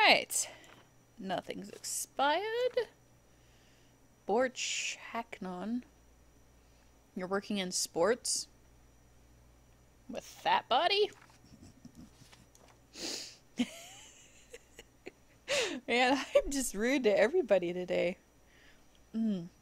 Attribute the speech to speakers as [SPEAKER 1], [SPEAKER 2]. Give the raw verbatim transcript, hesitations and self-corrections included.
[SPEAKER 1] Alright. Nothing's expired. Borch Hacknon. You're working in sports? With that body? Man, I'm just rude to everybody today. Mm.